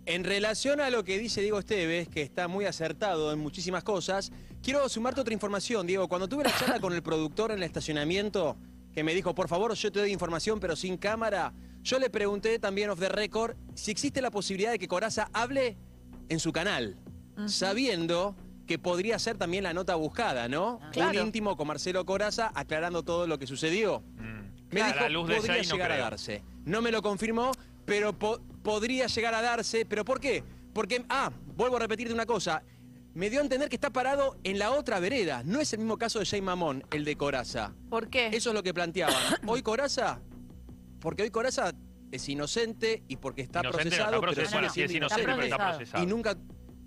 En relación a lo que dice Diego Esteves, que está muy acertado en muchísimas cosas, quiero sumarte otra información, Diego. Cuando tuve la charla con el productor en el estacionamiento, que me dijo, por favor, yo te doy información, pero sin cámara, yo le pregunté también off the record si existe la posibilidad de que Corazza hable en su canal, sabiendo que podría ser también la nota buscada, ¿no? Claro. Un íntimo con Marcelo Corazza aclarando todo lo que sucedió. Me Claro, dijo, a la luz de podría Jay no llegar a creo. darse. No me lo confirmó, pero podría llegar a darse. ¿Pero por qué? Porque, vuelvo a repetirte una cosa. Me dio a entender que está parado en la otra vereda. No es el mismo caso de Jay Mamón, el de Corazza. ¿Por qué? Eso es lo que planteaban. Hoy Corazza, porque hoy Corazza es inocente y porque está Inocente no procesado, está pero procesado. Bueno, sí sigue es siendo inocente, pero está procesado. procesado. y nunca...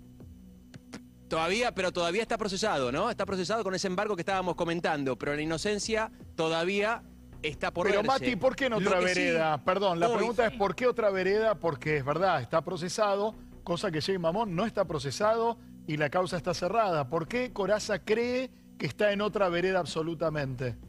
Todavía está procesado, ¿no? Está procesado con ese embargo que estábamos comentando, pero la inocencia todavía está por Pero verse. Mati, ¿por qué en Lo otra que sí, vereda? Perdón, la hoy- pregunta es ¿por qué otra vereda? Porque es verdad, está procesado, cosa que Jay Mamón no está procesado y la causa está cerrada. ¿Por qué Corazza cree que está en otra vereda absolutamente?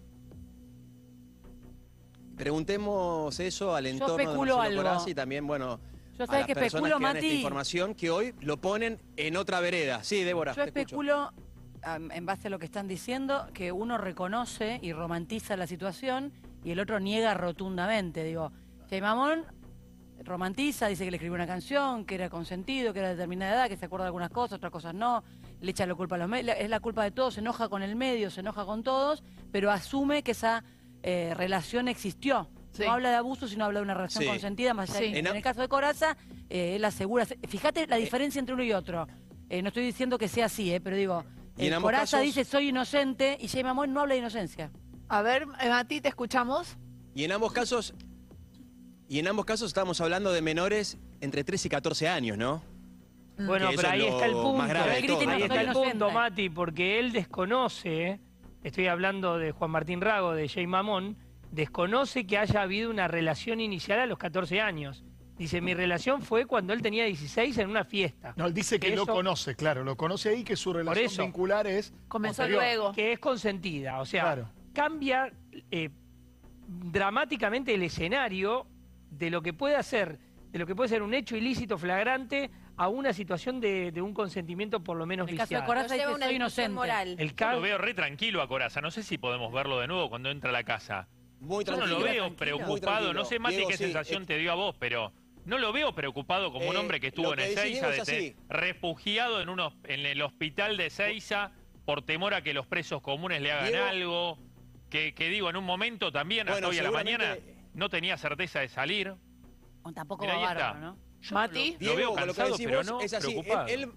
Preguntemos eso al entorno de especulo Marcelo algo. Corazza y también, bueno, Yo a sabés las que personas especulo, que dan esta Mati. información que hoy lo ponen en otra vereda. Sí, Débora, Yo te escucho. especulo, en base a lo que están diciendo, que uno reconoce y romantiza la situación y el otro niega rotundamente. Digo, Jay Mamón romantiza, dice que le escribió una canción, que era consentido, que era de determinada edad, que se acuerda de algunas cosas, otras cosas no, le echa la culpa a los medios, es la culpa de todos, se enoja con el medio, se enoja con todos, pero asume que esa relación existió. Sí. No habla de abuso, sino habla de una relación Sí. consentida, más allá Sí. en el caso de Corazza, él asegura, fíjate la diferencia entre uno y otro. No estoy diciendo que sea así, pero digo, Y en ambos Corazza casos- dice soy inocente y Jay Mamón no habla de inocencia. A ver, Mati, ¿te escuchamos? Y en ambos casos estamos hablando de menores entre 13 y 14 años, ¿no? Bueno, Que pero eso ahí es está el lo punto. más grave de todo, Ahí ¿no? está el Inocente. punto, Mati, porque él desconoce, estoy hablando de Juan Martín Rago, de Jay Mamón, desconoce que haya habido una relación inicial a los 14 años. Dice, mi relación fue cuando él tenía 16 en una fiesta. No, él dice que lo Eso- conoce, claro, lo conoce ahí, que su relación eso. vincular es Comenzó posterior. luego. Que es consentida. O sea, Claro. cambia dramáticamente el escenario de lo que puede ser un hecho ilícito flagrante a una situación de un consentimiento por lo menos En el caso de viciado. Corazza dice Lleva una soy discusión inocente. moral. El Yo caso lo veo re tranquilo a Corazza. No sé si podemos verlo de nuevo cuando entra a la casa. Muy Yo no tranquilo. lo veo Muy preocupado. tranquilo. No sé, Mati, Diego, qué sí, sensación te dio a vos, pero no lo veo preocupado como un hombre que estuvo lo en que el dice Seiza, Diego es así. refugiado en el hospital de Seiza por temor a que los presos comunes le hagan Diego- algo. Que digo, en un momento también, hasta Bueno, hoy a la mañana, seguramente- no tenía certeza de salir. O tampoco Mirá, va ahí bárbaro, está. ¿no? Yo Mati. lo veo Diego, con lo que cansado, decís pero vos, no es así. preocupado. Él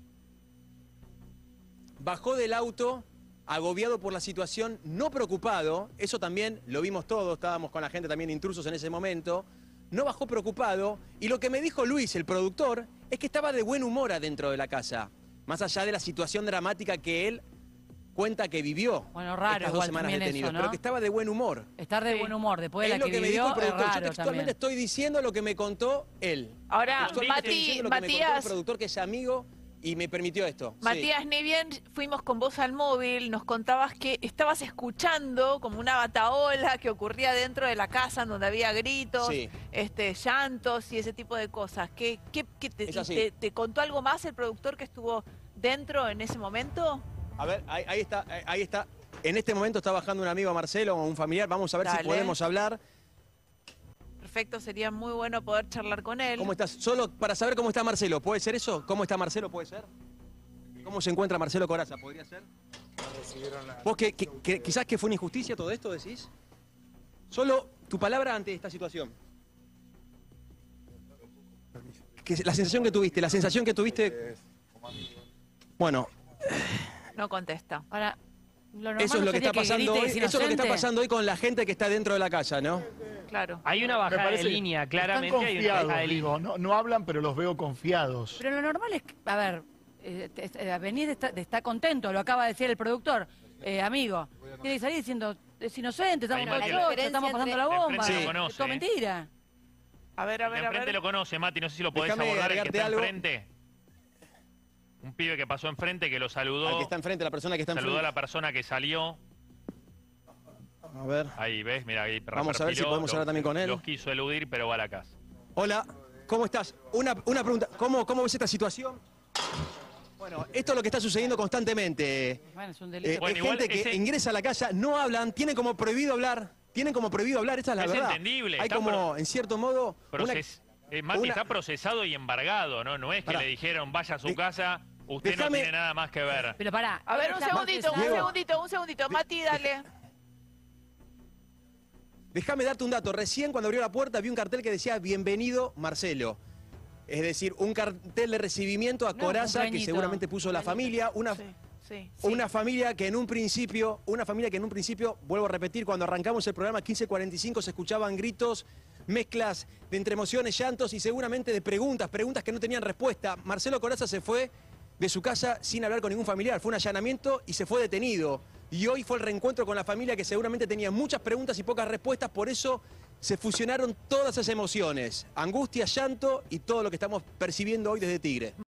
bajó del auto, agobiado por la situación, no preocupado. Eso también lo vimos todos, estábamos con la gente también de Intrusos en ese momento. No bajó preocupado. Y lo que me dijo Luis, el productor, es que estaba de buen humor adentro de la casa. Más allá de la situación dramática que él cuenta que vivió Bueno, raro estas 2 igual semanas también detenido, eso, ¿no? pero que estaba de buen humor. Estar de Sí. buen humor después de Es la lo que que me dijo vivió el es productor. Yo raro textualmente también. estoy diciendo lo que me contó él. Ahora, Textualmente estoy Mati, diciendo lo que me contó el Matías, productor, que es amigo y me permitió esto. Sí. Matías, ni bien fuimos con vos al móvil, nos contabas que estabas escuchando como una batahola que ocurría dentro de la casa, en donde había gritos, Sí. llantos y ese tipo de cosas. Es así. ¿Te contó algo más el productor que estuvo dentro en ese momento? A ver, ahí está. En este momento está bajando un amigo a Marcelo o un familiar. Vamos a ver si Dale. podemos hablar. Perfecto, sería muy bueno poder charlar con él. ¿Cómo estás? Solo para saber cómo está Marcelo. ¿Puede ser eso? ¿Cómo está Marcelo? ¿Puede ser? ¿Cómo se encuentra Marcelo Corazza? ¿Podría ser? ¿Vos quizás que fue una injusticia todo esto, decís? Solo tu palabra ante esta situación. La sensación que tuviste... Bueno, No contesta. Ahora, lo normal eso es no lo que sería está pasando grite hoy. que es Eso es lo que está inocente. pasando hoy con la gente que está dentro de la casa, ¿no? Claro. Hay una Me bajada de parece línea, que claramente están hay una bajada confiados, de línea. digo, no hablan, pero los veo confiados. Pero lo normal es, a ver, venir de estar contento, lo acaba de decir el productor, amigo. Tiene que salir diciendo, es inocente, estamos Ahí, con Mati, la la chocha, estamos pasando la de bomba. enfrente lo Es conoce, todo mentira. A ver, El de enfrente lo conoce, Mati, no sé si lo podés Déjame abordar, el que agregarte está algo. enfrente. Un pibe que pasó enfrente, que lo saludó. Al que está enfrente, la persona que está Saludó a enfrente. la persona que salió. A ver. Ahí, ¿ves? Mira, ahí Vamos a ver si perfiló, podemos hablar también con él. Los quiso eludir, pero va a la casa. Hola. ¿Cómo estás? Una pregunta, ¿cómo ves esta situación? Bueno, esto es lo que está sucediendo constantemente. Bueno, es un delito. Bueno, Hay igual gente que ese- ingresa a la casa, no hablan, tienen como prohibido hablar. Esta es la Es verdad. entendible, Hay está como, en cierto modo, Mati, una- está procesado y embargado, ¿no? No es que Pará. le dijeron, vaya a su De- casa, usted no Déjame- tiene nada más que ver. Pero pará. A ver, un está segundito, procesado. un segundito. Mati, dale. Déjame darte un dato. Recién cuando abrió la puerta vi un cartel que decía bienvenido Marcelo. Es decir, un cartel de recibimiento a No, Coraza que cumpleañito. seguramente puso la familia. Sí. Una familia que en un principio, vuelvo a repetir, cuando arrancamos el programa 15:45 se escuchaban gritos, mezclas de entre emociones, llantos y seguramente de preguntas que no tenían respuesta. Marcelo Coraza se fue de su casa sin hablar con ningún familiar, fue un allanamiento y se fue detenido. Y hoy fue el reencuentro con la familia que seguramente tenía muchas preguntas y pocas respuestas, por eso se fusionaron todas esas emociones, angustia, llanto y todo lo que estamos percibiendo hoy desde Tigre.